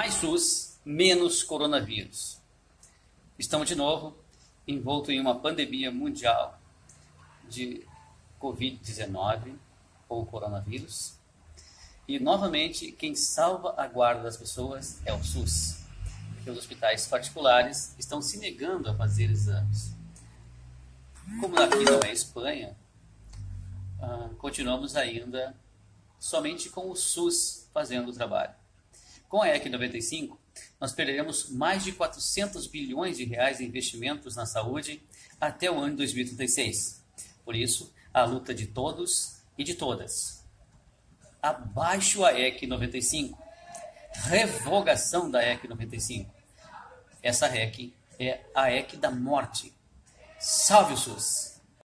Mais SUS, menos coronavírus. Estamos de novo envolto em uma pandemia mundial de Covid-19 ou coronavírus. E novamente quem salva a guarda das pessoas é o SUS, porque os hospitais particulares estão se negando a fazer exames. Como aqui não é Espanha, continuamos ainda somente com o SUS fazendo o trabalho. Com a EC 95, nós perderemos mais de 400 bilhões de reais em investimentos na saúde até o ano de 2036. Por isso, a luta de todos e de todas. Abaixo a EC 95. Revogação da EC 95. Essa REC é a EC da morte. Salve o SUS!